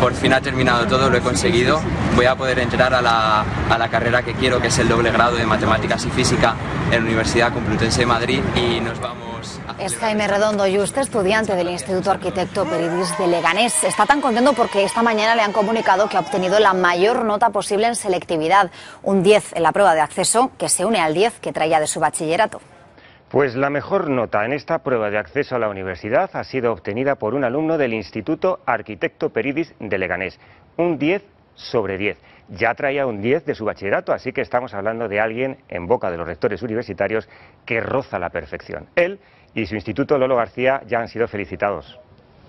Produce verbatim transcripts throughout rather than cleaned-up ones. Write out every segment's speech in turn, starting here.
por fin ha terminado todo, lo he conseguido. Voy a poder entrar a la, a la carrera que quiero, que es el doble grado de Matemáticas y Física en la Universidad Complutense de Madrid, y nos vamos a... Es Jaime Redondo Yuste, estudiante del Instituto Arquitecto Peridis de Leganés. Está tan contento porque esta mañana le han comunicado que ha obtenido la mayor nota posible en selectividad, un diez en la prueba de acceso, que se une al diez que traía de su bachillerato. Pues la mejor nota en esta prueba de acceso a la universidad ha sido obtenida por un alumno del Instituto Arquitecto Peridis de Leganés, un diez sobre diez. Ya traía un diez de su bachillerato, así que estamos hablando de alguien en boca de los rectores universitarios que roza la perfección. Él y su instituto Lolo García ya han sido felicitados.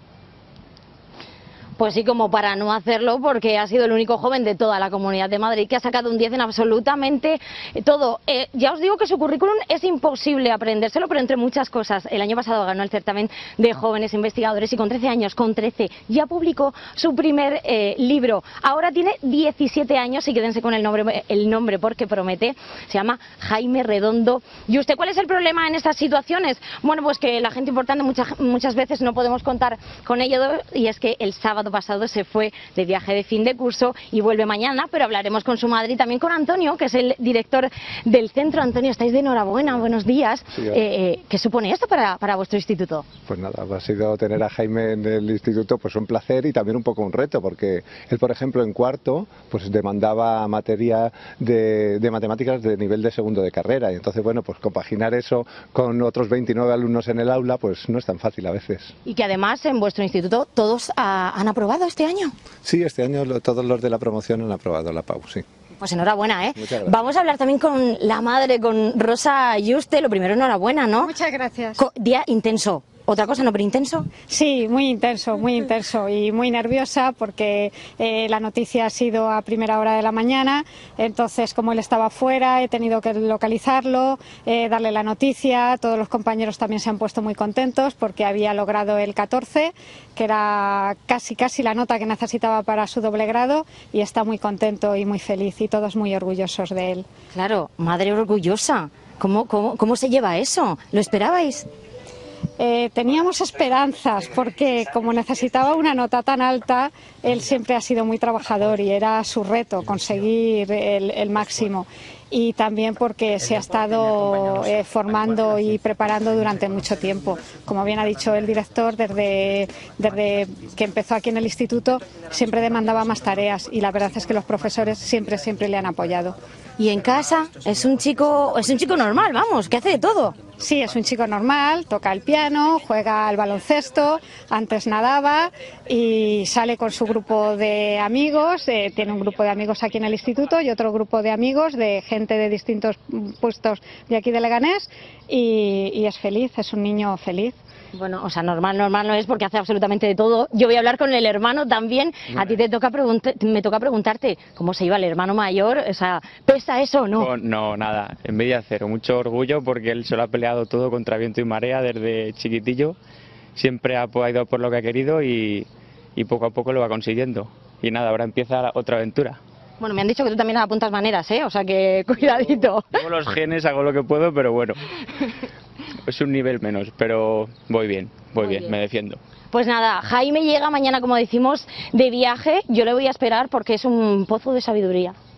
Pues sí, como para no hacerlo, porque ha sido el único joven de toda la Comunidad de Madrid que ha sacado un diez en absolutamente todo. Eh, ya os digo que su currículum es imposible aprendérselo, pero entre muchas cosas. El año pasado ganó el certamen de jóvenes investigadores y con trece años, con trece, ya publicó su primer eh, libro. Ahora tiene diecisiete años y quédense con el nombre, el nombre porque promete. Se llama Jaime Redondo. ¿Y usted cuál es el problema en estas situaciones? Bueno, pues que la gente importante muchas, muchas veces no podemos contar con ello, y es que el sábado pasado se fue de viaje de fin de curso y vuelve mañana, pero hablaremos con su madre y también con Antonio, que es el director del centro. Antonio, estáis de enhorabuena, buenos días. Sí, eh, eh, ¿Qué supone esto para, para vuestro instituto? Pues nada, ha sido tener a Jaime en el instituto pues un placer y también un poco un reto, porque él, por ejemplo, en cuarto pues demandaba materia de, de matemáticas de nivel de segundo de carrera, y entonces, bueno, pues compaginar eso con otros veintinueve alumnos en el aula pues no es tan fácil a veces. Y que además en vuestro instituto todos a, han aprobado este año. Sí, este año lo, todos los de la promoción han aprobado la P A U, sí. Pues enhorabuena, ¿eh? Muchas gracias. Vamos a hablar también con la madre, con Rosa Yuste. Lo primero, enhorabuena, ¿no? Muchas gracias. Co- día intenso. Otra cosa, ¿no? Pero intenso. Sí, muy intenso, muy intenso y muy nerviosa porque eh, la noticia ha sido a primera hora de la mañana, entonces como él estaba fuera he tenido que localizarlo, eh, darle la noticia. Todos los compañeros también se han puesto muy contentos porque había logrado el catorce, que era casi casi la nota que necesitaba para su doble grado, y está muy contento y muy feliz y todos muy orgullosos de él. Claro, madre orgullosa. ¿Cómo, cómo, cómo se lleva eso? ¿Lo esperabais? Eh, teníamos esperanzas porque como necesitaba una nota tan alta, él siempre ha sido muy trabajador y era su reto conseguir el, el máximo, y también porque se ha estado eh, formando y preparando durante mucho tiempo. Como bien ha dicho el director, desde, desde que empezó aquí en el instituto siempre demandaba más tareas y la verdad es que los profesores siempre, siempre le han apoyado. Y en casa es un chico, es un chico normal, vamos, que hace de todo. Sí, es un chico normal, toca el piano, juega al baloncesto, antes nadaba y sale con su grupo de amigos. Eh, tiene un grupo de amigos aquí en el instituto y otro grupo de amigos de gente de distintos puestos de aquí de Leganés, y, y es feliz, es un niño feliz. Bueno, o sea, normal, normal no es porque hace absolutamente de todo. Yo voy a hablar con el hermano también. A ti te toca preguntar, me toca preguntarte cómo se iba el hermano mayor. O sea, ¿pesa eso o no? No, no, nada, envidia cero, mucho orgullo porque él se lo ha peleado todo contra viento y marea desde chiquitillo. Siempre ha, ha ido por lo que ha querido y, y poco a poco lo va consiguiendo. Y nada, ahora empieza otra aventura. Bueno, me han dicho que tú también apuntas maneras, ¿eh? O sea que cuidadito. Tengo los genes, hago lo que puedo, pero bueno, es un nivel menos, pero voy bien, voy bien, bien, me defiendo. Pues nada, Jaime llega mañana, como decimos, de viaje. Yo le voy a esperar porque es un pozo de sabiduría.